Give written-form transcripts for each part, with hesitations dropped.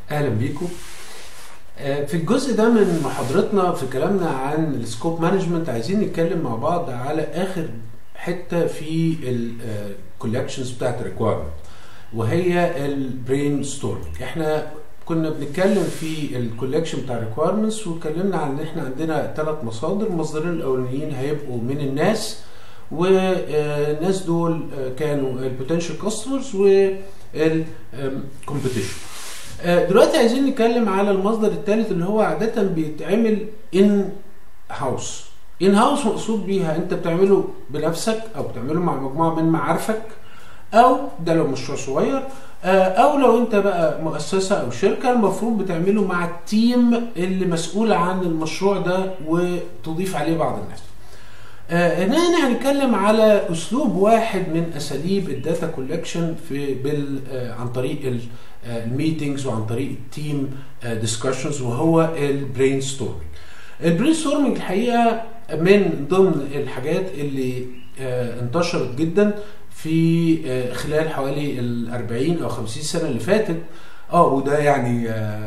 اهلا بيكم. في الجزء ده من محاضرتنا في كلامنا عن السكوب مانجمنت عايزين نتكلم مع بعض على اخر حته في الكولكشنز بتاعت الريكوايرمنت، وهي البرين ستورمنج. احنا كنا بنتكلم في الكولكشن بتاع الريكوايرمنتس واتكلمنا عن ان احنا عندنا 3 مصادر. المصدرين الاولانيين هيبقوا من الناس، والناس دول كانوا البوتنشال كاستمرز والكومبيتيشن. دلوقتي عايزين نتكلم على المصدر الثالث اللي هو عادة بيتعمل ان هاوس. ان هاوس مقصود بيها انت بتعمله بنفسك او بتعمله مع مجموعة من معارفك، او ده لو مشروع صغير، او لو انت بقى مؤسسة او شركة المفروض بتعمله مع التيم اللي مسؤول عن المشروع ده وتضيف عليه بعض الناس. هنا هنتكلم على اسلوب واحد من اساليب الداتا كولكشن عن طريق الميتينجز وعن طريق التيم ديسكشنز، وهو البرين ستورمنج. البرين ستورمنج الحقيقه من ضمن الحاجات اللي انتشرت جدا في خلال حوالي 40 او 50 سنه اللي فاتت، وده يعني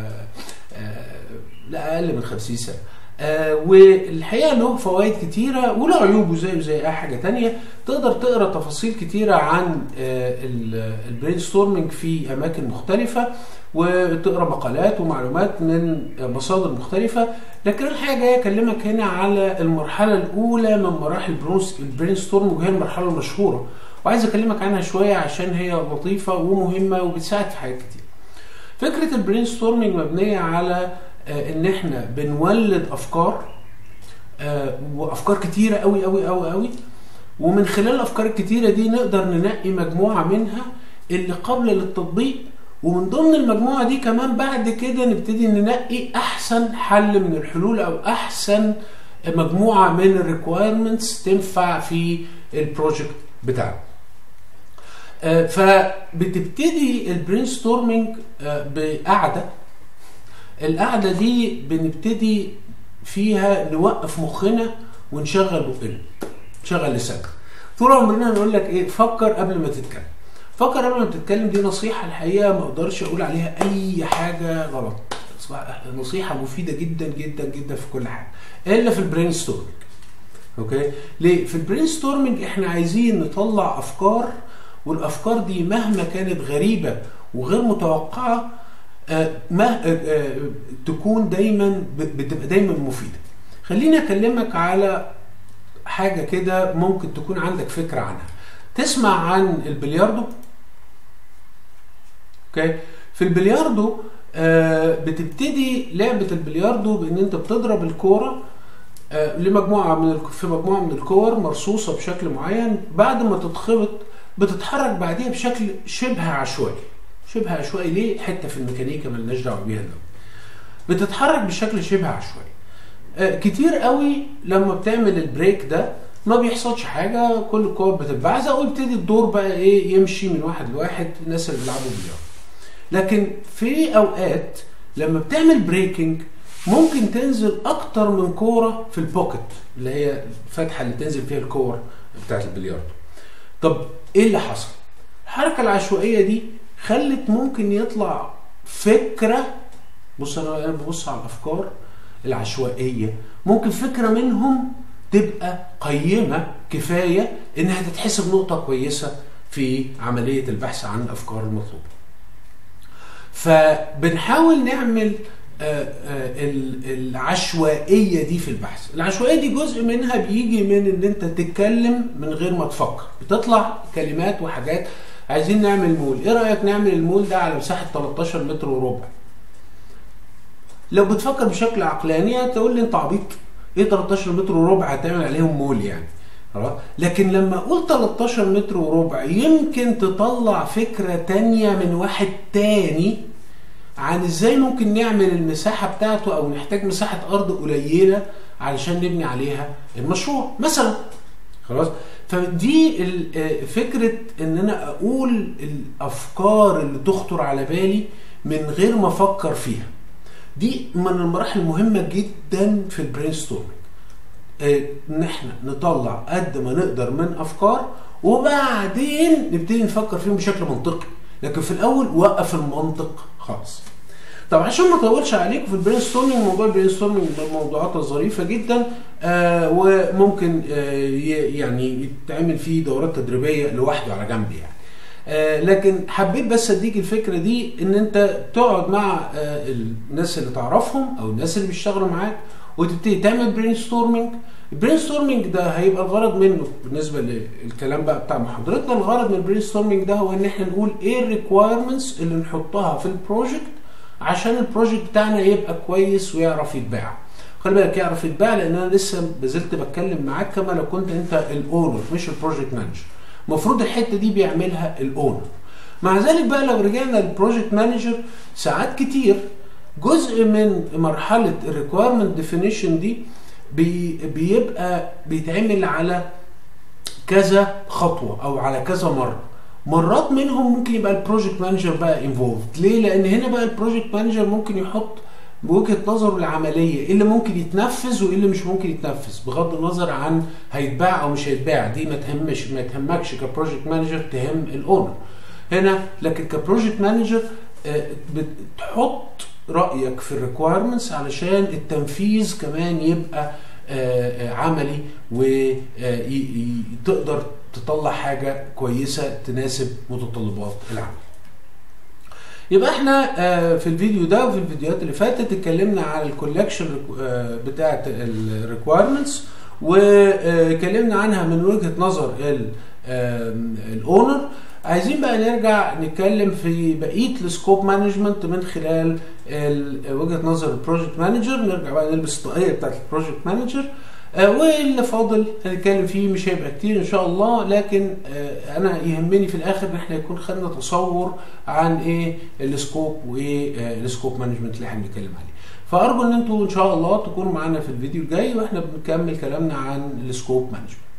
لا اقل من 50 سنه. والحقيقه له فوائد كتيره وله عيوبه زي اي حاجه تانية. تقدر تقرا تفاصيل كتيره عن البرين ستورمنج في اماكن مختلفه، وتقرا مقالات ومعلومات من مصادر مختلفه، لكن الحقيقه جاي اكلمك هنا على المرحله الاولى من مراحل البرين ستورمنج، وهي المرحله المشهوره، وعايز اكلمك عنها شويه عشان هي لطيفه ومهمه وبتساعد في حاجات كتير. فكره البرين ستورمنج مبنيه على ان احنا بنولد افكار، وافكار كتيره قوي قوي قوي قوي، ومن خلال الافكار الكتيره دي نقدر ننقي مجموعه منها اللي قابله للتطبيق، ومن ضمن المجموعه دي كمان بعد كده نبتدي ننقي احسن حل من الحلول او احسن مجموعه من الريكوايرمنتس تنفع في البروجكت بتاعنا. فبتبتدي البرين ستورمنج بقعده. القعدة دي بنبتدي فيها نوقف مخنا ونشغل بقنا، نشغل لساننا. طول عمرنا نقول لك ايه؟ فكر قبل ما تتكلم. فكر قبل ما تتكلم، دي نصيحة الحقيقة ما اقدرش اقول عليها اي حاجة غلط، نصيحة مفيدة جدا جدا جدا في كل حاجة الا في البرين ستورمنج. اوكي؟ ليه؟ في البرين ستورمنج احنا عايزين نطلع افكار، والافكار دي مهما كانت غريبة وغير متوقعة تكون بتبقى دايما مفيدة. خليني اكلمك على حاجة كده ممكن تكون عندك فكرة عنها. تسمع عن البلياردو؟ اوكي؟ في البلياردو بتبتدي لعبة البلياردو بان انت بتضرب الكورة في مجموعة من الكور مرصوصة بشكل معين. بعد ما تتخبط بتتحرك بعديها بشكل شبه عشوائي. ليه؟ حته في الميكانيكا مالناش دعوه بيها دلوقتي. بتتحرك بشكل شبه عشوائي. كتير قوي لما بتعمل البريك ده ما بيحصلش حاجه، كل الكور بتتبعزق ويبتدي الدور بقى ايه؟ يمشي من واحد لواحد، الناس اللي بيلعبوا بلياردو. لكن في اوقات لما بتعمل بريكنج ممكن تنزل اكتر من كوره في البوكت، اللي هي الفتحه اللي تنزل فيها الكور بتاعت البلياردو. طب ايه اللي حصل؟ الحركه العشوائيه دي خلت ممكن يطلع فكرة. بص، أنا ببص على الأفكار العشوائية، ممكن فكرة منهم تبقى قيمة كفاية إنها تتحسب نقطة كويسة في عملية البحث عن الأفكار المطلوبة. فبنحاول نعمل العشوائية دي في البحث. العشوائية دي جزء منها بيجي من إن أنت تتكلم من غير ما تفكر، بتطلع كلمات وحاجات. عايزين نعمل مول، ايه رأيك نعمل المول ده على مساحة 13 متر وربع؟ لو بتفكر بشكل عقلاني تقول لي انت عبيط، ايه 13 متر وربع هتعمل عليهم مول يعني؟ خلاص. لكن لما اقول 13 متر وربع يمكن تطلع فكرة تانية من واحد تاني عن ازاي ممكن نعمل المساحة بتاعته، او نحتاج مساحة ارض قليلة علشان نبني عليها المشروع مثلا. خلاص. فدي فكرة ان انا اقول الافكار اللي تخطر على بالي من غير ما افكر فيها. دي من المراحل المهمة جدا في البرين ستورمنج، ان احنا نطلع قد ما نقدر من افكار وبعدين نبتدي نفكر فيهم بشكل منطقي. لكن في الاول وقف المنطق خالص. طب عشان ما اطولش عليكم في البرين ستورمنج، موضوع البرين ستورمنج من الموضوعات الظريفه جدا، وممكن يعني يتعمل فيه دورات تدريبيه لوحده على جنب يعني. لكن حبيت بس اديك الفكره دي، ان انت تقعد مع الناس اللي تعرفهم او الناس اللي بيشتغلوا معاك وتبتدي تعمل برين ستورمنج. البرين ستورمنج ده هيبقى الغرض منه بالنسبه للكلام بقى بتاع محاضرتنا، الغرض من البرين ستورمنج ده هو ان احنا نقول ايه الريكوايرمنتس اللي نحطها في البروجكت عشان البروجكت بتاعنا يبقى كويس ويعرف يتباع. خلي بالك يعرف يتباع، لان انا لسه بزلت بتكلم معاك كما لو كنت انت الاونر مش البروجكت مانجر. المفروض الحته دي بيعملها الاونر. مع ذلك بقى لو رجعنا للبروجكت مانجر، ساعات كتير جزء من مرحله الريكويرمنت ديفينيشن دي بيبقى بيتعمل على كذا خطوه او على كذا مره. مرات منهم ممكن يبقى البروجكت مانجر بقى انفولد. ليه؟ لان هنا بقى البروجكت مانجر ممكن يحط بوجهه نظره العمليه ايه اللي ممكن يتنفذ وايه اللي مش ممكن يتنفذ، بغض النظر عن هيتباع او مش هيتباع. دي ما تهمكش كبروجكت مانجر، تهم الاونر هنا. لكن كبروجكت مانجر بتحط رايك في الريكويرمنتس علشان التنفيذ كمان يبقى عملي، وتقدر تطلع حاجه كويسه تناسب متطلبات العمل. يبقى احنا في الفيديو ده وفي الفيديوهات اللي فاتت اتكلمنا على الكولكشن بتاعه الريكويرمنتس، واتكلمنا عنها من وجهه نظر الاونر. عايزين بقى نرجع نتكلم في بقيه السكوب مانجمنت من خلال وجهه نظر البروجكت مانجر. نرجع بقى نلبس الطاقيه بتاعه البروجكت مانجر، واللي فاضل هنتكلم فيه مش هيبقى كتير ان شاء الله، لكن انا يهمني في الاخر ان احنا يكون خدنا تصور عن ايه السكوب وايه السكوب مانجمنت اللي احنا بنتكلم عليه. فارجو ان انتوا ان شاء الله تكونوا معانا في الفيديو الجاي واحنا بنكمل كلامنا عن السكوب مانجمنت.